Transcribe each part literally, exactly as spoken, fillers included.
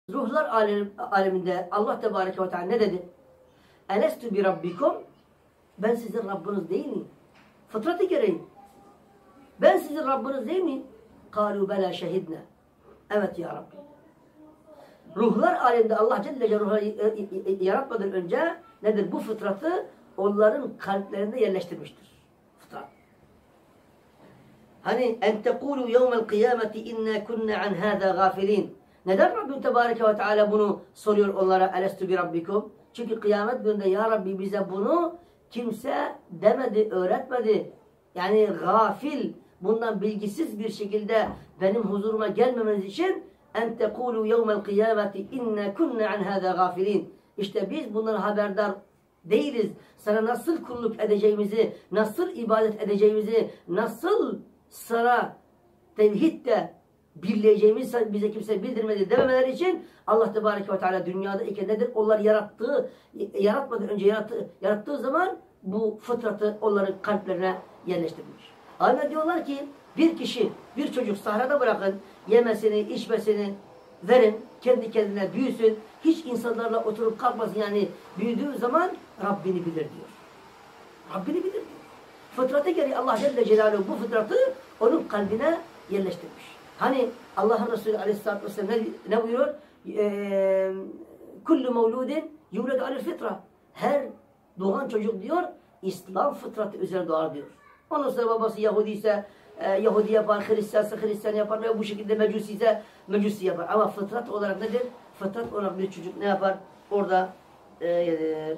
Ruhlar alem, aleminde Allah Tebareke ve Teala ne dedi? Elestu bi rabbikum? Ben sizin Rabbiniz değil miyim? Fıtratı gereği. Ben sizin Rabbiniz değil miyim? Kalu bela şehidne. Evet ya Rabbi. Ruhlar aleminde Allah Celle Celaluhu yaratmadan önce nedir? Bu fıtratı onların kalplerinde yerleştirmiştir. Fıtrat. Hani en tekulu yevmel kıyameti inna kunna an hâzâ gâfilîn. Neden Rabbim Tebareke ve Teala bunu soruyor onlara? Elestu bi rabbikum? Çünkü kıyamet gününde ya Rabbi bize bunu kimse demedi, öğretmedi. Yani gafil, bundan bilgisiz bir şekilde benim huzuruma gelmemeniz için en tekulu yevmel kıyameti inna kunna an hâzâ gâfilîn. İşte biz bundan haberdar değiliz. Sana nasıl kulluk edeceğimizi, nasıl ibadet edeceğimizi, nasıl sana tevhidde birleyeceğimizi bize kimse bildirmedi dememeleri için Allah Tebareke ve Teala dünyada iken nedir? Onlar yarattığı, yaratmadan önce yarattığı, yarattığı zaman bu fıtratı onların kalplerine yerleştirmiş. Aynen diyorlar ki bir kişi, bir çocuk sahrada bırakın, yemesini, içmesini verin, kendi kendine büyüsün, hiç insanlarla oturup kalkmasın, yani büyüdüğü zaman Rabbini bilir diyor. Rabbini bilir diyor. Fıtratı gereği Allah Celle Celaluhu bu fıtratı onun kalbine yerleştirmiş. Hani Allah'ın Resulü Aleyhisselatü Vesselam ne, ne buyuruyor? Kullu mevludin yulad alel fitra. Her doğan çocuk diyor İslam fıtratı üzerine doğar diyor. Ondan sonra babası Yahudi ise e, Yahudi yapar, Hristiyansa Hristiyan yapar ve bu şekilde Mecusi ise Mecusi yapar. Ama fıtrat olarak nedir? Fıtrat olarak bir çocuk ne yapar? Orada e, e,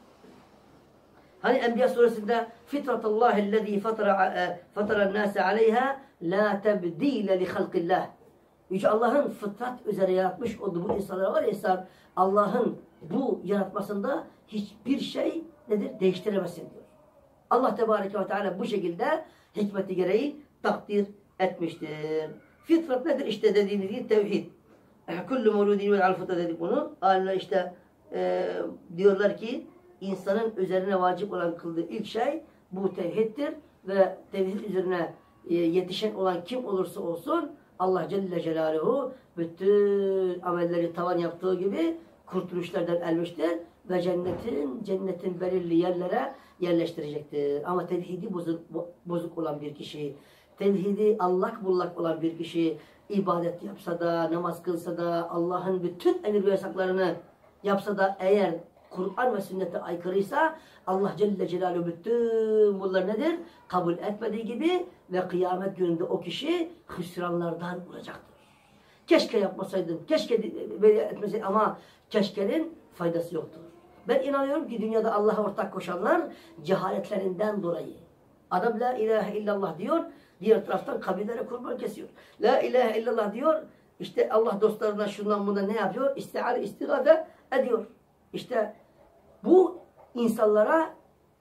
hani Enbiya suresinde fitratallahi'llezî fatara nâse aleyhâ la tebdîle li halqillah. Yüce Allah'ın fıtrat üzere yaratmış olduğu bu insanlara var ya, Allah'ın bu yaratmasında hiçbir şey nedir? Değiştiremezsin diyor. Allah Tebareke ve Teala bu şekilde hikmeti gereği takdir etmiştir. Fitrat nedir? İşte dediğimiz gibi tevhid. Kullu mevludin vel fıtrat dedik bunu. Alimler işte e, diyorlar ki insanın üzerine vacip olan kıldığı ilk şey bu tevhiddir ve tevhid üzerine e, yetişen olan kim olursa olsun Allah Celle Celaluhu bütün amelleri tavan yaptığı gibi kurtuluşlardan elmiştir ve cennetin cennetin belirli yerlere yerleştirecektir. Ama tevhidi bozuk, bozuk olan bir kişi, tevhidi allak bullak olan bir kişi ibadet yapsa da, namaz kılsa da, Allah'ın bütün emir ve yasaklarını yapsa da eğer Kur'an ve sünnete aykırıysa Allah Celle Celaluhu bütün bunlar nedir? Kabul etmediği gibi ve kıyamet gününde o kişi hüsranlardan olacaktır. Keşke yapmasaydım, keşke böyle etmeseydim ama keşkenin faydası yoktur. Ben inanıyorum ki dünyada Allah'a ortak koşanlar cehaletlerinden dolayı. Adam la ilahe illallah diyor, diğer taraftan kabirlere kurban kesiyor. La ilahe illallah diyor, işte Allah dostlarına şundan bundan ne yapıyor? İstiare, istigade ediyor. İşte bu insanlara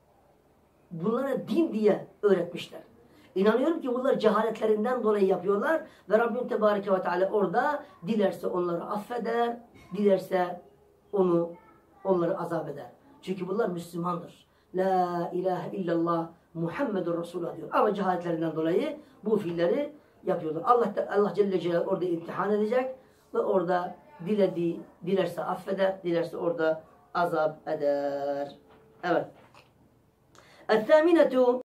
bunlara din diye öğretmişler. İnanıyorum ki bunlar cehaletlerinden dolayı yapıyorlar ve Rabbim Tebareke ve Teala orada dilerse onları affeder, dilerse onu onları azap eder. Çünkü bunlar Müslümandır. La ilahe illallah Muhammedur Resulullah diyor. Ama cehaletlerinden dolayı bu fiilleri yapıyorlar. Allah Allah Celle Celaluhu orada imtihan edecek ve orada dilediği, dilerse affeder, dilerse orada azap eder. Evet. El-thâminetu